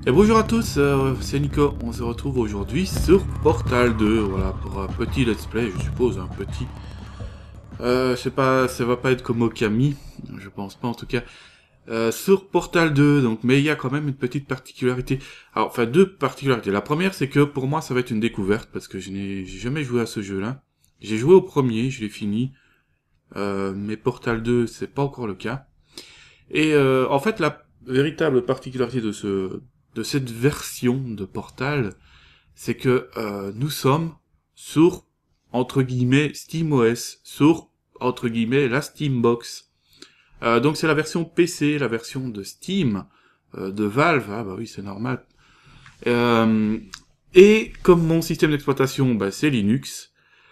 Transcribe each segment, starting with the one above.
Et bonjour à tous, c'est Nico, on se retrouve aujourd'hui sur Portal 2, voilà, pour un petit let's play, je suppose, un petit... je sais pas, ça va pas être comme Okami, je pense pas en tout cas, sur Portal 2, donc, mais il y a quand même une petite particularité, alors, enfin, deux particularités. La première, c'est que pour moi, ça va être une découverte, parce que j'ai jamais joué à ce jeu-là. J'ai joué au premier, je l'ai fini, mais Portal 2, c'est pas encore le cas. Et en fait, la véritable particularité de cette version de Portal, c'est que nous sommes sur, entre guillemets, SteamOS, sur, entre guillemets, la Steambox. Donc c'est la version PC, la version de Steam, de Valve, ah bah oui, c'est normal. Et comme mon système d'exploitation, bah, c'est Linux,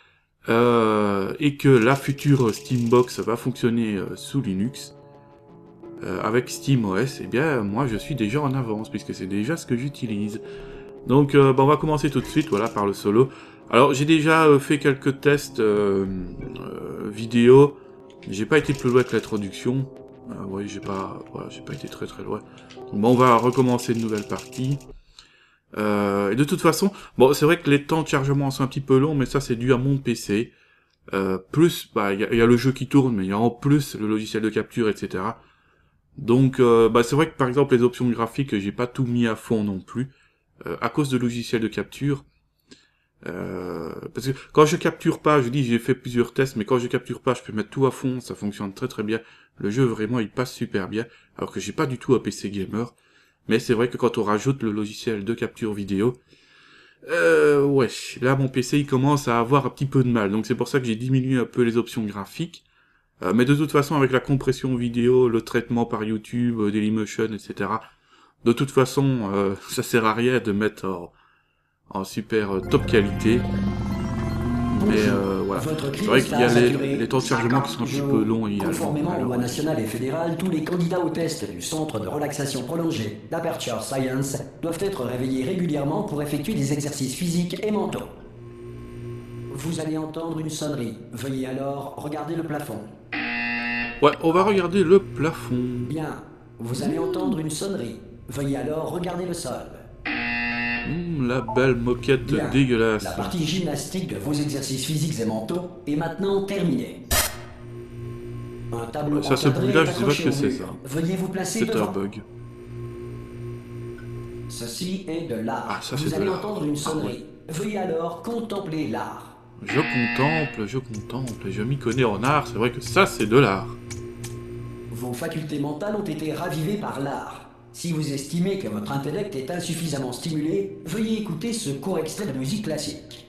et que la future Steambox va fonctionner sous Linux, avec SteamOS, eh bien, moi, je suis déjà en avance, puisque c'est déjà ce que j'utilise. Donc, bah, on va commencer tout de suite, voilà, par le solo. Alors, j'ai déjà fait quelques tests vidéo. J'ai pas été plus loin que l'introduction. Oui, j'ai pas été très très loin. Donc, bon, on va recommencer une nouvelle partie. Et de toute façon, bon, c'est vrai que les temps de chargement sont un petit peu longs, mais ça, c'est dû à mon PC. Plus, bah, il y a le jeu qui tourne, mais il y a en plus le logiciel de capture, etc. Donc, bah, c'est vrai que par exemple les options graphiques, j'ai pas tout mis à fond non plus, à cause de logiciels de capture. Parce que quand je capture pas, je dis j'ai fait plusieurs tests, mais quand je capture pas, je peux mettre tout à fond, ça fonctionne très très bien. Le jeu vraiment il passe super bien, alors que j'ai pas du tout un PC gamer. Mais c'est vrai que quand on rajoute le logiciel de capture vidéo, ouais, là mon PC il commence à avoir un petit peu de mal. Donc c'est pour ça que j'ai diminué un peu les options graphiques. Mais de toute façon, avec la compression vidéo, le traitement par YouTube, Dailymotion, etc., de toute façon, ça sert à rien de mettre en super top qualité. Mais voilà. Votre C'est vrai qu'il y cryostat a saturé, les temps de chargement qui sont un petit peu longs également. conformément aux lois Alors, nationales et fédérales, tous les candidats au test du Centre de relaxation prolongée d'Aperture Science doivent être réveillés régulièrement pour effectuer des exercices physiques et mentaux. Vous allez entendre une sonnerie. Veuillez alors regarder le plafond. ouais, on va regarder le plafond. Bien. Vous allez entendre une sonnerie. Veuillez alors regarder le sol. La belle moquette Bien. dégueulasse. La partie gymnastique de vos exercices physiques et mentaux est maintenant terminée. Un tableau Ça, ce encadré bruit-là, est je sais pas accroché ce que au c'est, mur. ça. Veuillez vous placer C'est un devant. bug. Ceci est de l'art. Ah, ça, c'est Vous de allez l'art. entendre une Ah, sonnerie. Veuillez alors contempler l'art. Je contemple, je m'y connais en art, c'est vrai que ça, c'est de l'art. Vos facultés mentales ont été ravivées par l'art. Si vous estimez que votre intellect est insuffisamment stimulé, veuillez écouter ce court extrait de musique classique.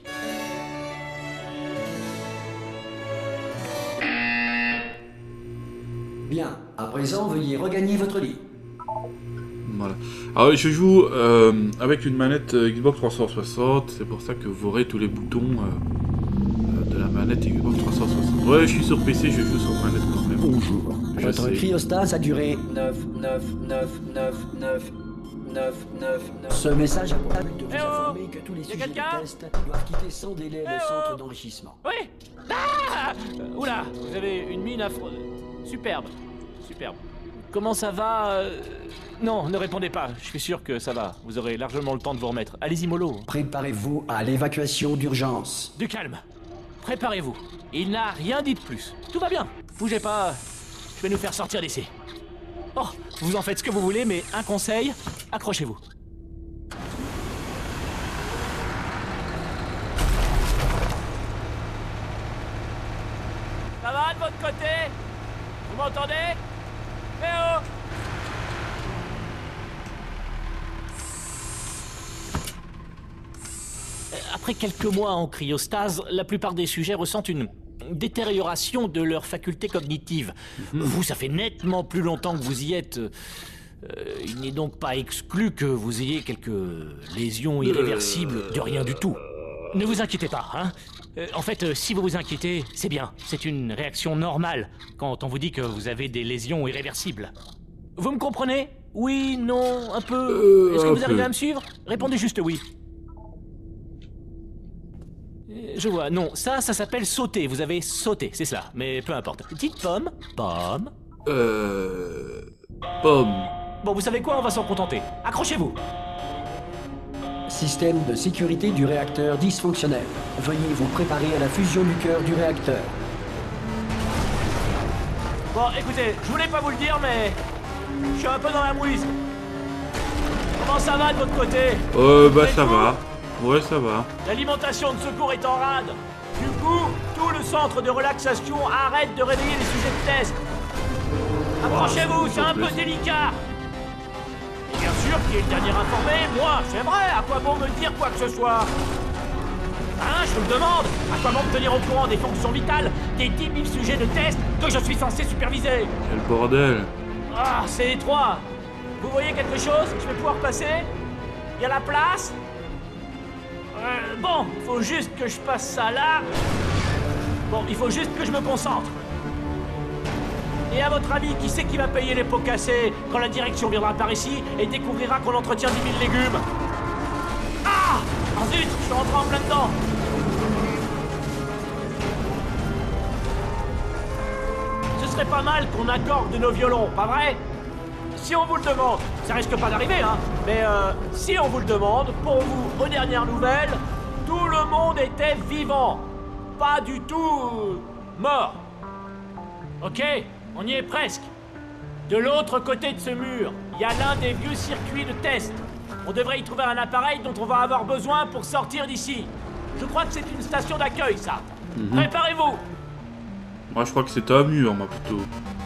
Bien, à présent, veuillez regagner votre lit. Voilà. Alors, je joue avec une manette Xbox 360, c'est pour ça que vous aurez tous les boutons de la manette Xbox 360. Ouais, je suis sur PC, je joue sur manette quand même. Bonjour. Je Votre sais. cryostat a duré 9. Ce message a pour but de vous informer que tous les sujets de quelqu'un test doivent quitter sans délai le centre d'enrichissement. Oui. Ah Oula, vous avez une mine affreuse. Superbe. Superbe. Comment ça va Non, ne répondez pas. Je suis sûr que ça va. Vous aurez largement le temps de vous remettre. Allez-y, mollo. Préparez-vous à l'évacuation d'urgence. Du calme. Préparez-vous. Il n'a rien dit de plus. Tout va bien. Bougez pas. Je vais nous faire sortir d'ici. Oh, vous en faites ce que vous voulez, mais un conseil, accrochez-vous. Ça va de votre côté? Vous m'entendez? Eh oh! Après quelques mois en cryostase, la plupart des sujets ressentent une détérioration de leurs facultés cognitives. Vous, ça fait nettement plus longtemps que vous y êtes. Il n'est donc pas exclu que vous ayez quelques lésions irréversibles de rien du tout. Ne vous inquiétez pas, hein. En fait, si vous vous inquiétez, c'est bien. C'est une réaction normale quand on vous dit que vous avez des lésions irréversibles. Vous me comprenez? Oui, non, un peu. Est-ce que vous arrivez à me suivre? Répondez juste oui. Je vois, non, ça s'appelle sauter. Vous avez sauté, c'est cela. Mais peu importe. Dites pomme. Pomme. Pomme. Bon, vous savez quoi? On va s'en contenter. Accrochez-vous. Système de sécurité du réacteur dysfonctionnel. Veuillez vous préparer à la fusion du cœur du réacteur. Bon, écoutez, je voulais pas vous le dire, mais je suis un peu dans la mouise. Comment ça va de votre côté? Bah ça va. Ouais, ça va. L'alimentation de secours est en rade. Du coup, tout le centre de relaxation arrête de réveiller les sujets de test. Approchez-vous, c'est un peu délicat. Et bien sûr, qui est le dernier informé? Moi, c'est vrai, à quoi bon me dire quoi que ce soit? Hein, je vous le demande, à quoi bon me tenir au courant des fonctions vitales des 10 000 sujets de test que je suis censé superviser? Quel bordel. Ah, c'est étroit. Vous voyez quelque chose? Je vais pouvoir passer? Il y a la place? Bon, faut juste que je passe ça là. Bon, il faut juste que je me concentre. Et à votre avis, qui c'est qui va payer les pots cassés quand la direction viendra par ici et découvrira qu'on entretient 10 000 légumes? Ah! Oh zut, je suis rentré en plein dedans. Ce serait pas mal qu'on accorde nos violons, pas vrai? Si on vous le demande, ça risque pas d'arriver, hein, mais si on vous le demande, pour vous, aux dernières nouvelles, tout le monde était vivant. Pas du tout mort. Ok, on y est presque. De l'autre côté de ce mur, il y a l'un des vieux circuits de test. On devrait y trouver un appareil dont on va avoir besoin pour sortir d'ici. Je crois que c'est une station d'accueil, ça. Préparez-vous. Moi, je crois que c'est un mur, moi, plutôt.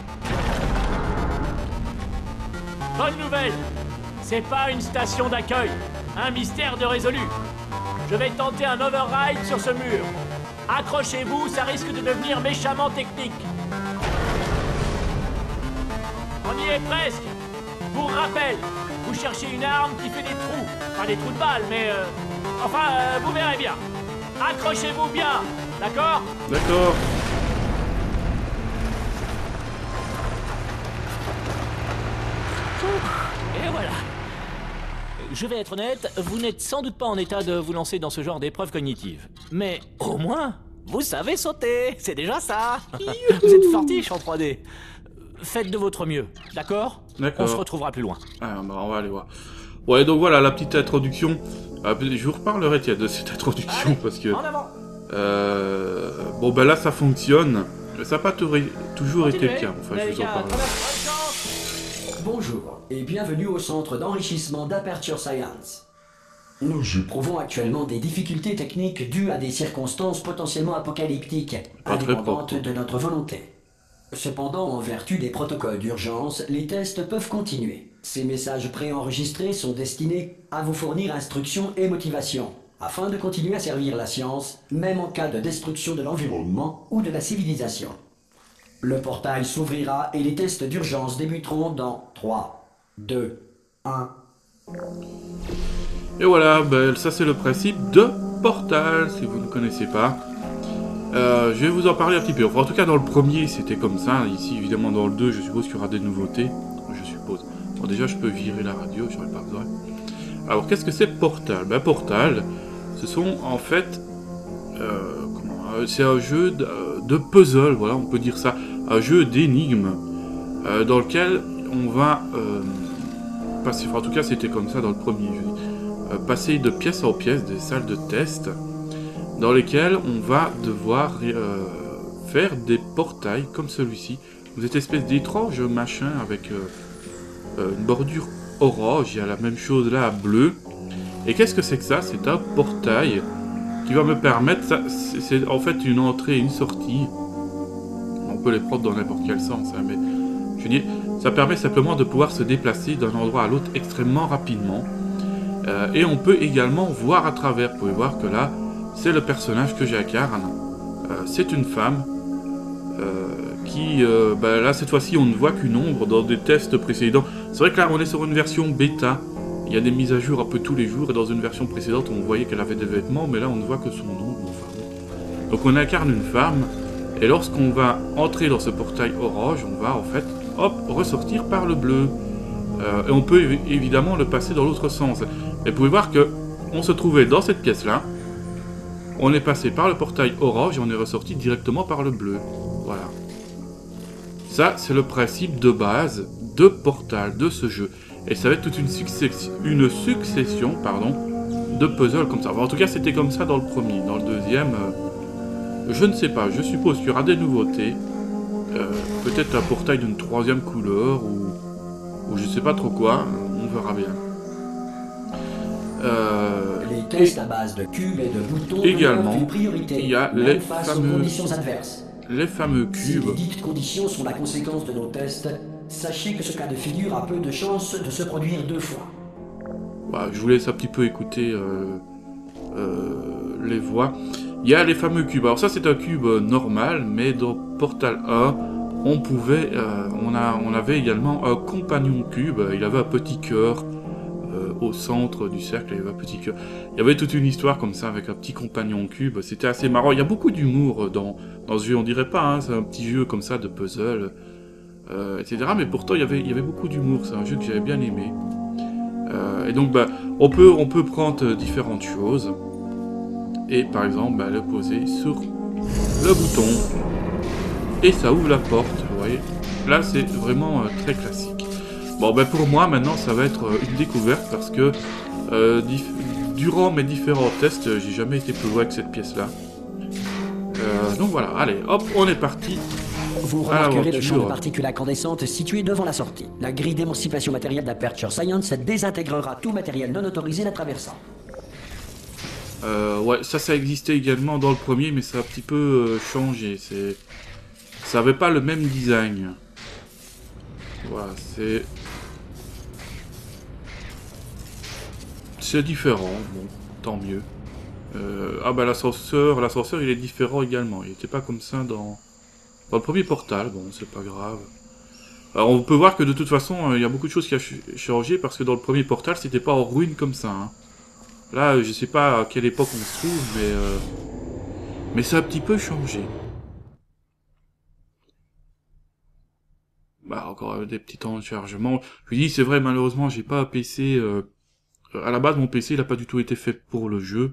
Bonne nouvelle, c'est pas une station d'accueil. Un mystère de résolu. Je vais tenter un override sur ce mur. Accrochez-vous, ça risque de devenir méchamment technique. On y est presque. Pour rappel, vous cherchez une arme qui fait des trous. Pas des trous de balles, mais vous verrez bien. Accrochez-vous bien, d'accord? D'accord. Et voilà. Je vais être honnête, vous n'êtes sans doute pas en état de vous lancer dans ce genre d'épreuve cognitive. Mais au moins, vous savez sauter, c'est déjà ça. Vous êtes fortiche en 3D. Faites de votre mieux, d'accord? D'accord. On se retrouvera plus loin. Ah, bah, on va aller voir. Ouais, donc voilà, la petite introduction. Je vous reparlerai, tiens, de cette introduction, parce que... En avant. Bon, ben là, ça fonctionne. Ça n'a pas toujours été le cas, enfin, je vous en parle. Bonjour et bienvenue au centre d'enrichissement d'Aperture Science. Nous éprouvons actuellement des difficultés techniques dues à des circonstances potentiellement apocalyptiques, Pas très indépendantes propre. de notre volonté. Cependant, en vertu des protocoles d'urgence, les tests peuvent continuer. Ces messages préenregistrés sont destinés à vous fournir instruction et motivation, afin de continuer à servir la science, même en cas de destruction de l'environnement ou de la civilisation. Le portail s'ouvrira et les tests d'urgence débuteront dans 3, 2, 1... Et voilà, ben, ça c'est le principe de Portal, si vous ne connaissez pas. Je vais vous en parler un petit peu. Enfin, en tout cas, dans le premier, c'était comme ça. Ici, évidemment, dans le 2, je suppose qu'il y aura des nouveautés. Je suppose. Bon, déjà, je peux virer la radio, j'aurais pas besoin. Alors, qu'est-ce que c'est Portal? Ben, Portal, ce sont en fait... c'est un jeu de puzzle, voilà, on peut dire ça. Un jeu d'énigmes dans lequel on va passer... Enfin, en tout cas, c'était comme ça dans le premier jeu. Passer de pièce en pièce, des salles de test, dans lesquelles on va devoir faire des portails comme celui-ci. Cette espèce d'étrange machin avec une bordure orange, il y a la même chose là, bleu. Et qu'est-ce que c'est que ça? C'est un portail qui va me permettre... C'est en fait une entrée et une sortie. On peut les prendre dans n'importe quel sens, hein, mais je veux dire, ça permet simplement de pouvoir se déplacer d'un endroit à l'autre extrêmement rapidement. Et on peut également voir à travers. Vous pouvez voir que là, c'est le personnage que j'incarne. C'est une femme qui, là cette fois-ci, on ne voit qu'une ombre dans des tests précédents. C'est vrai que là, on est sur une version bêta. Il y a des mises à jour un peu tous les jours. Et dans une version précédente, on voyait qu'elle avait des vêtements, mais là, on ne voit que son ombre. Enfin. Donc on incarne une femme. Et lorsqu'on va entrer dans ce portail orange, on va en fait, hop, ressortir par le bleu. Et on peut évidemment le passer dans l'autre sens. Et vous pouvez voir que on se trouvait dans cette pièce-là. On est passé par le portail orange et on est ressorti directement par le bleu. Voilà. Ça, c'est le principe de base de Portal, de ce jeu. Et ça va être toute une succession de puzzles comme ça. Enfin, en tout cas, c'était comme ça dans le premier. Dans le deuxième, je ne sais pas. Je suppose qu'il y aura des nouveautés. Peut-être un portail d'une troisième couleur ou je sais pas trop quoi. On verra bien. Les tests à base de cubes et de boutons également, demeurent une priorité, il y a même face aux conditions adverses. les fameux Si cubes. les dites conditions sont la conséquence de nos tests, sachez que ce cas de figure a peu de chances de se produire 2 fois. Bah, je vous laisse un petit peu écouter les voix. Il y a les fameux cubes. Alors ça c'est un cube normal, mais dans Portal 1, on pouvait, on avait également un compagnon cube. Il avait un petit cœur au centre du cercle. Il y avait un petit cœur. Il y avait toute une histoire comme ça avec un petit compagnon cube. C'était assez marrant. Il y a beaucoup d'humour dans ce jeu. On dirait pas, hein, c'est un petit jeu comme ça de puzzle, etc. Mais pourtant il y avait beaucoup d'humour. C'est un jeu que j'avais bien aimé. Et donc bah, on peut prendre différentes choses. Et par exemple, bah, le poser sur le bouton. Et ça ouvre la porte, vous voyez. Là, c'est vraiment très classique. Bon, ben pour moi, maintenant, ça va être une découverte parce que durant mes différents tests, j'ai jamais été plus loin que cette pièce-là. Donc voilà, allez, hop, on est parti. Vous remarquerez le champ de particules incandescentes situé devant la sortie. La grille d'émancipation matérielle d'Aperture Science désintégrera tout matériel non autorisé la traversant. Ouais, ça existait également dans le premier, mais ça a un petit peu changé. Ça avait pas le même design. Voilà, c'est différent, bon, tant mieux. Ah bah l'ascenseur il est différent également. Il était pas comme ça dans le premier Portal, bon, c'est pas grave. Alors on peut voir que de toute façon, il y a beaucoup de choses qui ont changé, parce que dans le premier Portal, c'était pas en ruine comme ça, hein. Là, je sais pas à quelle époque on se trouve, mais ça a un petit peu changé. Bah, encore des petits temps de chargement. Je lui dis, c'est vrai, malheureusement, j'ai pas un PC... à la base, mon PC, il a pas du tout été fait pour le jeu.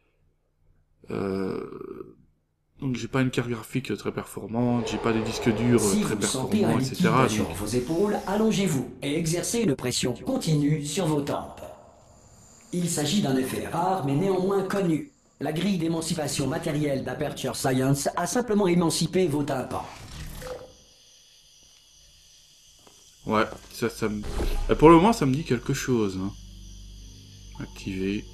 Donc j'ai pas une carte graphique très performante, j'ai pas des disques durs très performants, etc. Sur vos épaules, allongez-vous et exercez une pression continue sur vos tempes. Il s'agit d'un effet rare mais néanmoins connu. La grille d'émancipation matérielle d'Aperture Science a simplement émancipé vos tympans. Ouais, ça me... Pour le moment, ça me dit quelque chose. Hein. Activer.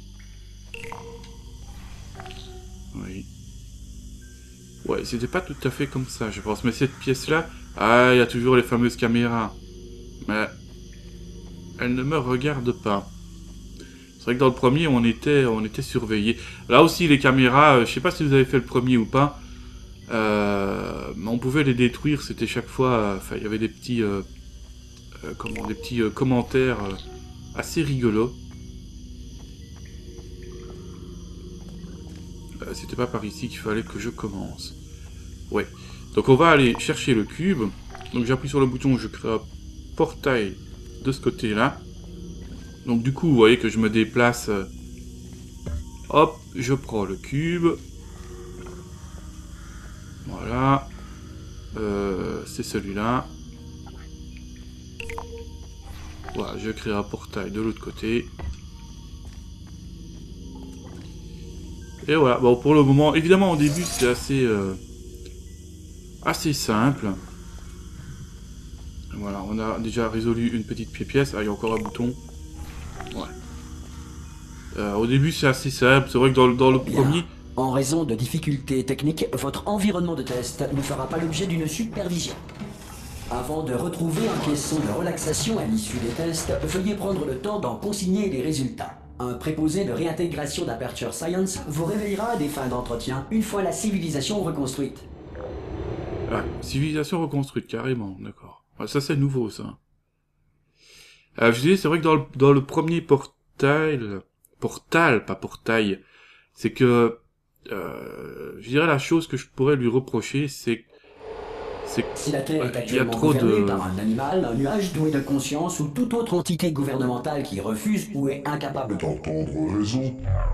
Oui. Ouais, c'était pas tout à fait comme ça, je pense. Mais cette pièce-là... Ah, il y a toujours les fameuses caméras. Mais... elles ne me regardent pas. C'est vrai que dans le premier, on était surveillés. Là aussi, les caméras, je sais pas si vous avez fait le premier ou pas. Mais on pouvait les détruire, c'était chaque fois... Enfin, il y avait des petits... des petits commentaires assez rigolos. C'était pas par ici qu'il fallait que je commence. Ouais. Donc on va aller chercher le cube. Donc j'appuie sur le bouton, je crée un portail de ce côté-là. Donc du coup, vous voyez que je me déplace. Hop, je prends le cube. Voilà. C'est celui-là. Voilà, je crée un portail de l'autre côté. Et voilà, bon pour le moment, évidemment au début c'est assez simple. Voilà, on a déjà résolu une petite pièce, ah il y a encore un bouton. Ouais. Au début c'est assez simple, c'est vrai que dans le premier... En raison de difficultés techniques, votre environnement de test ne fera pas l'objet d'une supervision. Avant de retrouver un caisson de relaxation à l'issue des tests, veuillez prendre le temps d'en consigner les résultats. Un préposé de réintégration d'Aperture Science vous réveillera à des fins d'entretien une fois la civilisation reconstruite. Ah, civilisation reconstruite, carrément, d'accord. Ah, ça c'est nouveau, ça. Je disais, c'est vrai que dans le premier portal, pas portail, c'est que, je dirais la chose que je pourrais lui reprocher, c'est si la Terre est actuellement gouvernée par un animal, un nuage doué de conscience ou toute autre entité gouvernementale qui refuse ou est incapable d'entendre raison.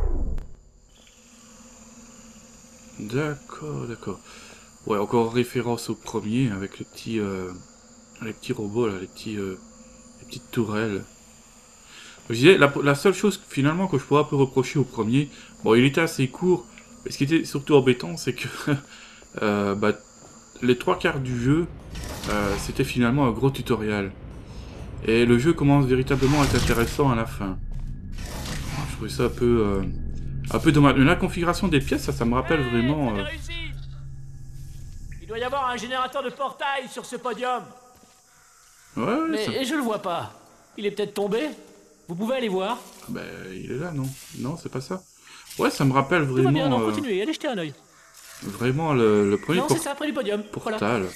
D'accord. Ouais, encore référence au premier avec les petits robots là, les petites tourelles. Je disais, la seule chose finalement que je pourrais un peu reprocher au premier, bon, il était assez court, mais ce qui était surtout embêtant, c'est que bah, les 3/4 du jeu, c'était finalement un gros tutoriel. Et le jeu commence véritablement à être intéressant à la fin. Je trouvais ça un peu dommage. Mais la configuration des pièces, ça me rappelle vraiment... Vous avez réussi. Il doit y avoir un générateur de portail sur ce podium. Ouais, Mais ça... je le vois pas. Il est peut-être tombé. Vous pouvez aller voir. Ben, il est là, non? Non, c'est pas ça. Ouais, ça me rappelle Tout va bien, vraiment... non, continuez, allez jeter un œil. Vraiment le premier Non, c'est ça, près du podium. Voilà. portal.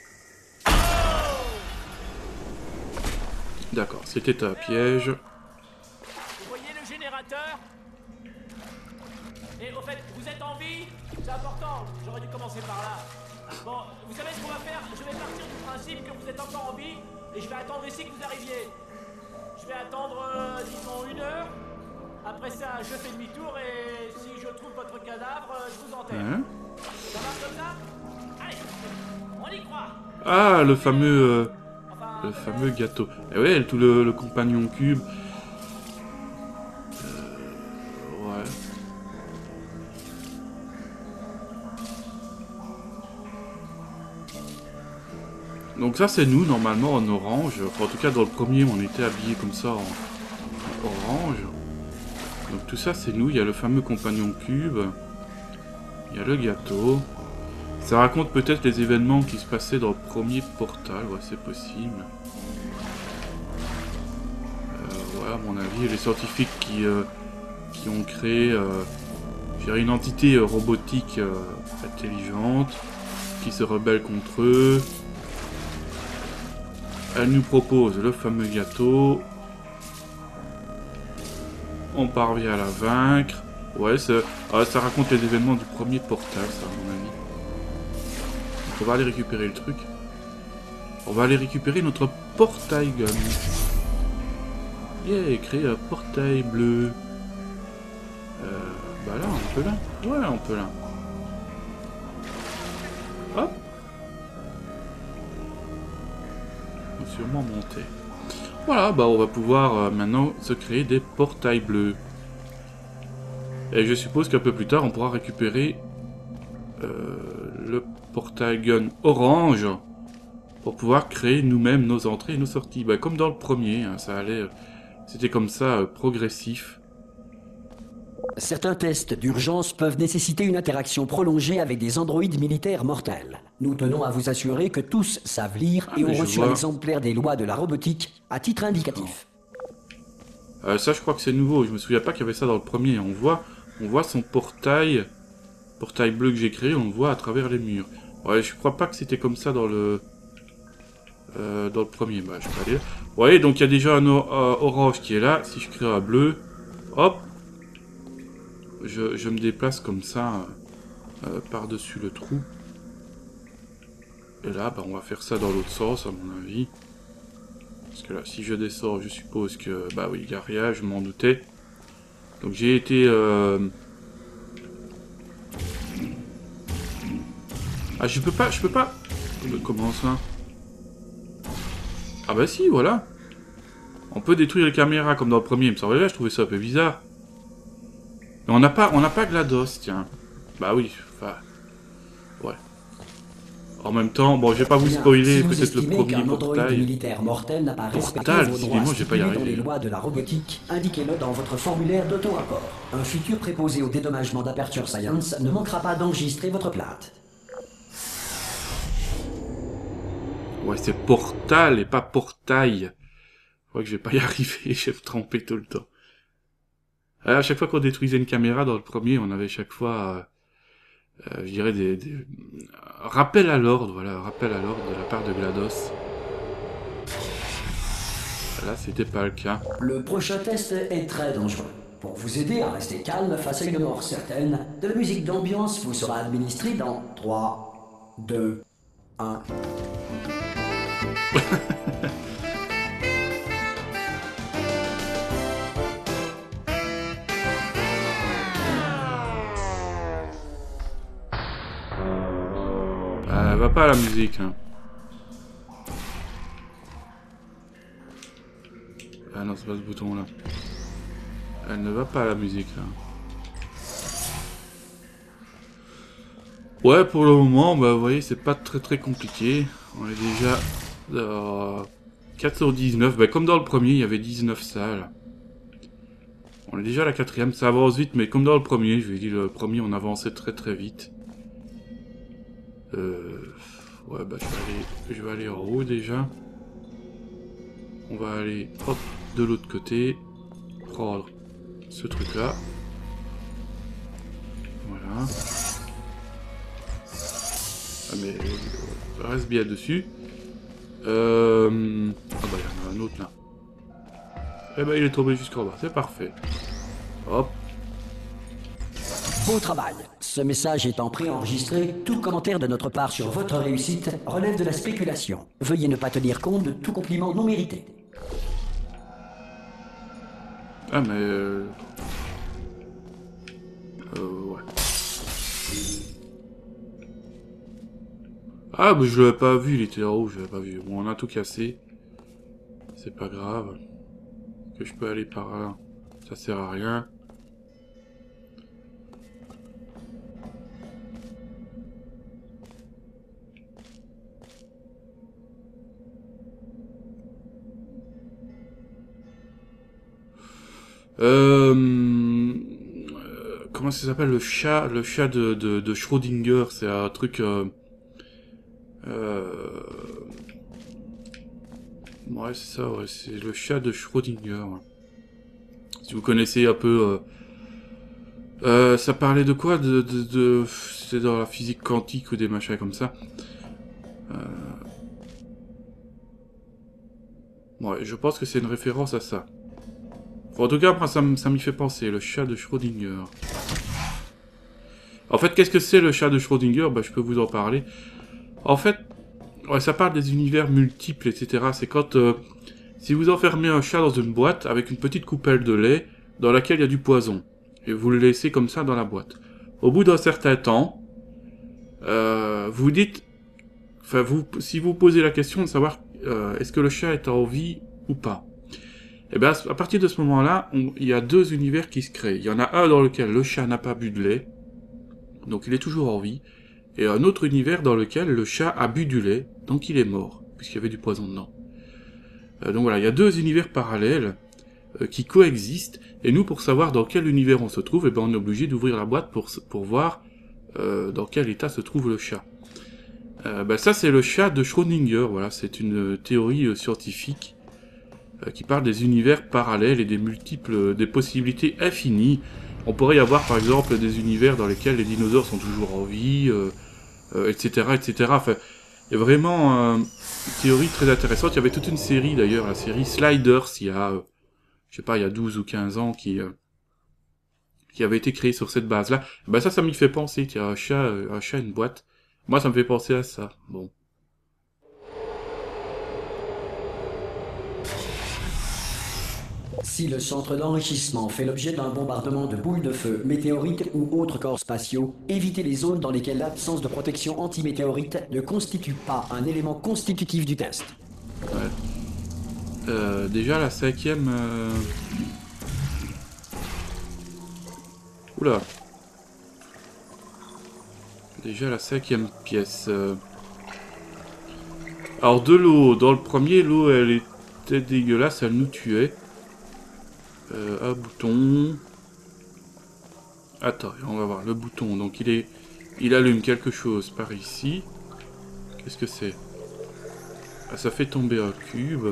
D'accord, c'était un piège. Vous voyez le générateur? Et au fait, vous êtes en vie? C'est important, j'aurais dû commencer par là. Bon, vous savez ce qu'on va faire? Je vais partir du principe que vous êtes encore en vie et je vais attendre ici que vous arriviez. Je vais attendre, disons, 1 heure. Après ça, je fais demi-tour et si je trouve votre cadavre, je vous enterre. Hein? Ça marche comme ça? Allez, on y croit. Ah, le Enfin, fameux gâteau. Et ouais, tout le compagnon cube. Ouais. Donc ça, c'est nous, normalement, en orange. Enfin, en tout cas, dans le premier, on était habillés comme ça, en orange. Donc tout ça, c'est nous. Il y a le fameux compagnon cube. Il y a le gâteau. Ça raconte peut-être les événements qui se passaient dans le premier portal. Ouais, c'est possible. Ouais, à mon avis, les scientifiques qui ont créé une entité robotique intelligente qui se rebelle contre eux. Elle nous propose le fameux gâteau. On parvient à la vaincre. Ouais, ça raconte les événements du premier portal, ça, à mon avis. Donc, on va aller récupérer le truc. On va aller récupérer notre portail gun. Yeah, créer un portail bleu. Bah là, on peut là. Ouais, on peut là. Hop. On va sûrement monter. Voilà, bah on va pouvoir maintenant se créer des portails bleus. Et je suppose qu'un peu plus tard, on pourra récupérer le portail gun orange pour pouvoir créer nous-mêmes nos entrées et nos sorties. Bah, comme dans le premier, hein, ça allait, c'était comme ça, progressif. Certains tests d'urgence peuvent nécessiter une interaction prolongée avec des androïdes militaires mortels. Nous tenons à vous assurer que tous savent lire et ont mais je reçu vois. un exemplaire des lois de la robotique à titre indicatif. Ça, je crois que c'est nouveau. Je me souviens pas qu'il y avait ça dans le premier. On voit son portail bleu que j'ai créé, on le voit à travers les murs. Ouais, je crois pas que c'était comme ça dans le premier. Bah, je vais pas dire. Vous voyez, donc il y a déjà un orange qui est là. Si je crée un bleu, hop, je me déplace comme ça par-dessus le trou. Et là, bah, on va faire ça dans l'autre sens, à mon avis. Parce que là, si je descends, je suppose que... Bah oui, il n'y a rien, je m'en doutais. Donc j'ai été... Ah, je peux pas... Comment ça? Ah bah si, voilà. On peut détruire les caméras comme dans le premier, il me semblait là, je trouvais ça un peu bizarre. Mais on n'a pas GLaDOS, tiens. Bah oui, enfin... Ouais. En même temps, bon, je vais pas vous Bien, spoiler si vous peut-être le estimez premier qu'un androïde portail. militaire mortel n'a pas respecté Portal, vos droits décidément, je vais pas y stipulés dans arriver. les lois de la robotique, indiquez-le dans votre formulaire d'auto-rapport. Un futur préposé au dédommagement d'Aperture Science ne manquera pas d'enregistrer votre plainte. Ouais, c'est portal et pas portail. Je crois que je vais pas y arriver, je vais me tromper tout le temps. À chaque fois qu'on détruisait une caméra dans le premier, on avait chaque fois, je dirais, des rappels à l'ordre, voilà, rappel à l'ordre de la part de GLaDOS. Là, c'était pas le cas. Le prochain test est très dangereux. Pour vous aider à rester calme face à une mort certaine, de la musique d'ambiance vous sera administrée dans 3, 2, 1... Va pas à la musique, hein. Ah non, c'est pas ce bouton-là. Elle ne va pas la musique là. Ouais, pour le moment, bah vous voyez, c'est pas très compliqué. On est déjà 4 sur 19. Bah, comme dans le premier, il y avait 19 salles. On est déjà à la 4e, ça avance vite, mais comme dans le premier, je vais dire, le premier, on avançait très vite. Ouais, bah je vais aller en haut déjà. On va aller, hop, de l'autre côté. Prendre ce truc-là. Voilà. Ah mais reste bien dessus. Ah bah il y en a un autre là. Eh ben il est tombé jusqu'en bas, c'est parfait. Hop. Beau travail. Ce message étant préenregistré, tout commentaire de notre part sur votre réussite relève de la spéculation. Veuillez ne pas tenir compte de tout compliment non mérité. Ah mais ouais. Ah mais je l'avais pas vu, il était en haut, je l'avais pas vu. Bon on a tout cassé. C'est pas grave. Que je peux aller par là. Ça sert à rien. Comment ça s'appelle le chat de Schrödinger, c'est un truc ouais c'est ça, ouais, c'est le chat de Schrödinger. Si vous connaissez un peu ça parlait de quoi c'est dans la physique quantique ou des machins comme ça. Ouais, je pense que c'est une référence à ça. Enfin, en tout cas, ça m'y fait penser, le chat de Schrödinger. En fait, qu'est-ce que c'est le chat de Schrödinger? Bah, je peux vous en parler. En fait, ouais, ça parle des univers multiples, etc. C'est quand, si vous enfermez un chat dans une boîte avec une petite coupelle de lait dans laquelle il y a du poison, et vous le laissez comme ça dans la boîte. Au bout d'un certain temps, vous dites, enfin, si vous posez la question de savoir est-ce que le chat est en vie ou pas. Et bien, à partir de ce moment-là, il y a deux univers qui se créent. Il y en a un dans lequel le chat n'a pas bu de lait, donc il est toujours en vie, et un autre univers dans lequel le chat a bu du lait, donc il est mort, puisqu'il y avait du poison dedans. Donc voilà, il y a deux univers parallèles qui coexistent, et nous, pour savoir dans quel univers on se trouve, et ben on est obligé d'ouvrir la boîte pour voir dans quel état se trouve le chat. Ben ça, c'est le chat de Schrödinger, voilà, c'est une théorie scientifique qui parle des univers parallèles et des possibilités infinies. On pourrait y avoir par exemple des univers dans lesquels les dinosaures sont toujours en vie, etc., etc. Enfin, il y a vraiment une théorie très intéressante. Il y avait toute une série d'ailleurs, la série Sliders, il y a, je sais pas, il y a 12 ou 15 ans, qui avait été créée sur cette base-là. Ben ça m'y fait penser. Il y a un chat, une boîte. Moi, ça me fait penser à ça. Bon. Si le centre d'enrichissement fait l'objet d'un bombardement de boules de feu, météorites ou autres corps spatiaux, évitez les zones dans lesquelles l'absence de protection anti-météorite ne constitue pas un élément constitutif du test. Ouais. Déjà la 5e... Oula. Déjà la 5e pièce. Alors de l'eau. Dans le premier, l'eau elle était dégueulasse, elle nous tuait. Un bouton. Attends, on va voir le bouton. Donc il allume quelque chose par ici. Qu'est-ce que c'est? Ah, ça fait tomber un cube.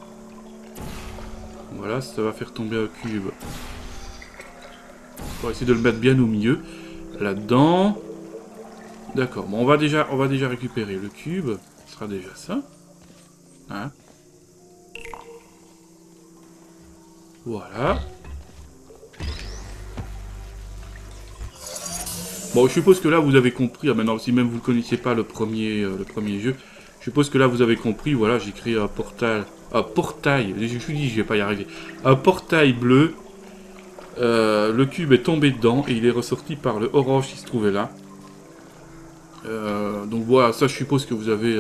Voilà, ça va faire tomber un cube. On va essayer de le mettre bien au milieu. Là-dedans. D'accord. Bon, on va déjà récupérer le cube. Ce sera déjà ça. Hein? Voilà. Bon, je suppose que là vous avez compris. Ah, maintenant, si même vous ne connaissiez pas le premier jeu, je suppose que là vous avez compris. Voilà, j'ai créé un portail. Je suis dit, je vais pas y arriver. Un portail bleu. Le cube est tombé dedans et il est ressorti par le orange qui se trouvait là. Donc voilà, ça je suppose que vous avez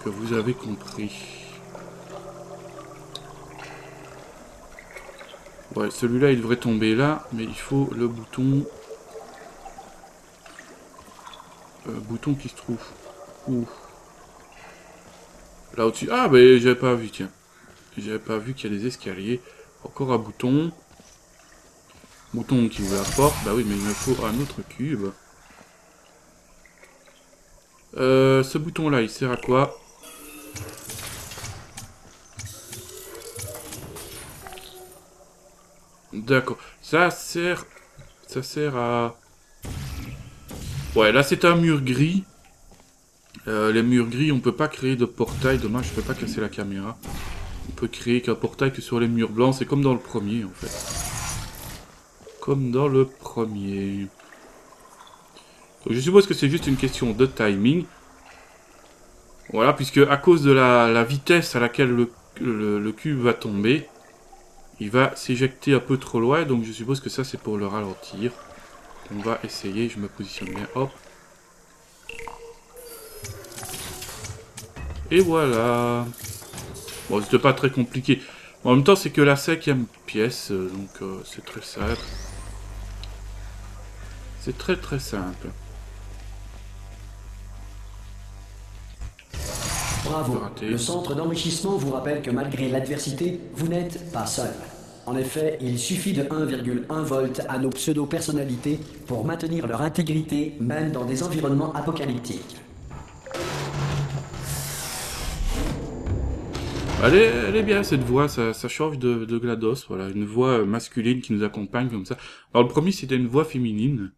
compris. Ouais, celui-là, il devrait tomber là, mais il faut le bouton... bouton qui se trouve où? Là au-dessus. Ah, mais j'avais pas vu, tiens. J'avais pas vu qu'il y a des escaliers. Encore un bouton. Bouton qui ouvre la porte. Bah oui, mais il me faut un autre cube. Ce bouton-là, il sert à quoi? D'accord. Ça sert à... Ouais, là c'est un mur gris. Les murs gris, on peut pas créer de portail. Dommage, je peux pas casser la caméra. On peut créer qu'un portail que sur les murs blancs. C'est comme dans le premier, en fait. Comme dans le premier. Donc, je suppose que c'est juste une question de timing. Voilà, puisque à cause de la vitesse à laquelle le cube va tomber, il va s'éjecter un peu trop loin. Donc je suppose que ça c'est pour le ralentir. On va essayer, je me positionne bien, hop. Et voilà. Bon, c'était pas très compliqué. En même temps, c'est que la 5e pièce, donc c'est très simple. C'est très très simple. Bravo. Le centre d'enrichissement vous rappelle que malgré l'adversité, vous n'êtes pas seul. En effet, il suffit de 1,1 volt à nos pseudo-personnalités pour maintenir leur intégrité, même dans des environnements apocalyptiques. Elle est bien cette voix, ça change de GLaDOS, voilà, une voix masculine qui nous accompagne comme ça. Alors le premier c'était une voix féminine.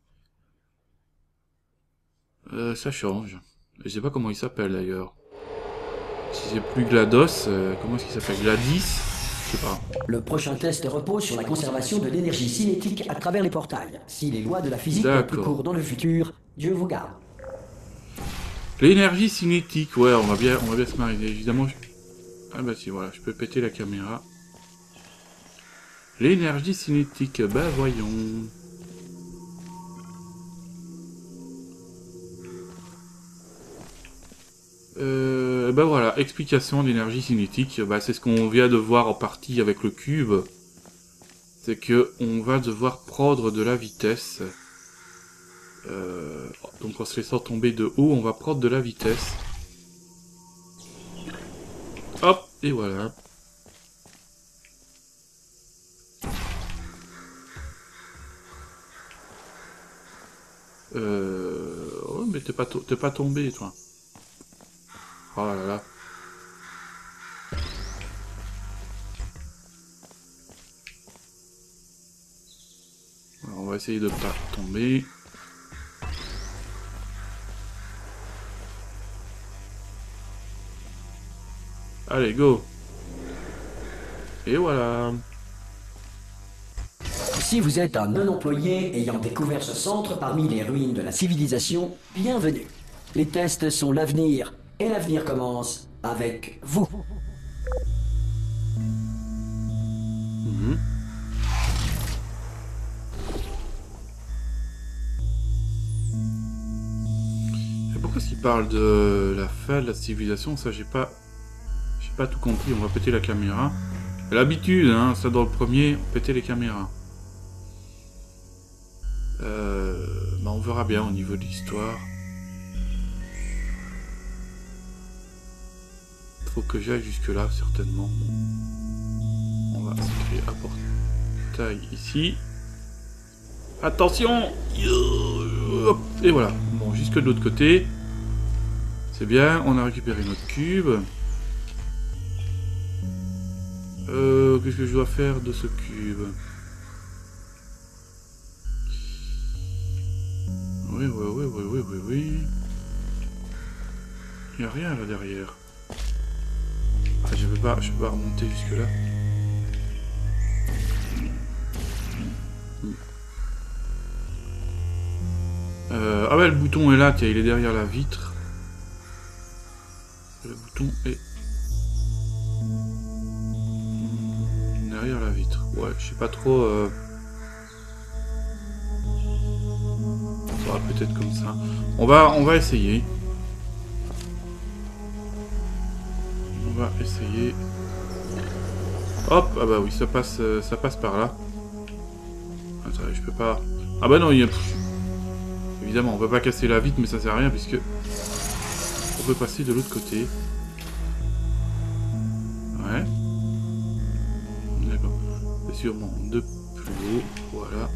Ça change. Je sais pas comment il s'appelle d'ailleurs. Si c'est plus GLaDOS, comment est-ce qu'il s'appelle? Gladys? Je sais pas. Le prochain test repose sur la conservation de l'énergie cinétique à travers les portails. Si les lois de la physique ont plus court dans le futur, Dieu vous garde. L'énergie cinétique, ouais, on va bien se marier. Évidemment, ah bah si, voilà, je peux péter la caméra. L'énergie cinétique, bah voyons. Bah voilà, explication d'énergie cinétique. Bah c'est ce qu'on vient de voir en partie avec le cube. C'est que on va devoir prendre de la vitesse. Donc en se laissant tomber de haut, on va prendre de la vitesse. Hop, et voilà. Oh, mais t'es pas tombé, toi. Oh là là. Alors, on va essayer de pas tomber. Allez, go. Et voilà. Si vous êtes un non-employé ayant découvert ce centre parmi les ruines de la civilisation, bienvenue. Les tests sont l'avenir, et l'avenir commence avec vous. Et pourquoi est-ce qu'il parle de la fin de la civilisation? Ça, j'ai pas tout compris. On va péter la caméra. L'habitude, hein, ça dans le premier, on pétait les caméras. Bah on verra bien au niveau de l'histoire. Faut que j'aille jusque là, certainement. On va se créer un portail ici. Attention! Et voilà. Bon, jusque de l'autre côté. C'est bien, on a récupéré notre cube. Qu'est-ce que je dois faire de ce cube? Oui. Il n'y a rien là derrière. Ah, je peux pas remonter jusque là. Ah ouais, le bouton est là, tiens, il est derrière la vitre. Le bouton est derrière la vitre. Ouais, je sais pas trop. Ça va peut-être comme ça. On va essayer. On va essayer. Hop, ah bah oui, ça passe par là. Attends, je peux pas... Ah bah non, il y a... Évidemment, on peut pas casser la vitre, mais ça sert à rien, puisque... On peut passer de l'autre côté. Ouais. D'accord. C'est sûrement de plus haut. Voilà.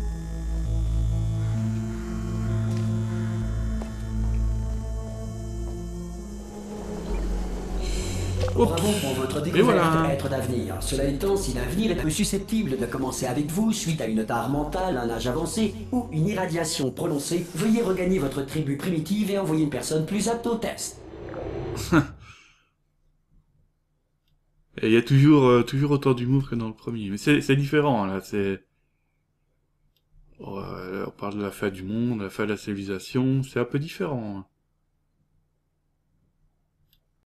Bravo pour votre découverte, voilà. être d'avenir. Cela étant, si l'avenir est peu susceptible de commencer avec vous suite à une tare mentale, un âge avancé ou une irradiation prononcée, veuillez regagner votre tribu primitive et envoyer une personne plus apte au test. Et il y a toujours, toujours autant d'humour que dans le premier. Mais c'est différent, là. C'est... on parle de la fin du monde, la fin de la civilisation. C'est un peu différent.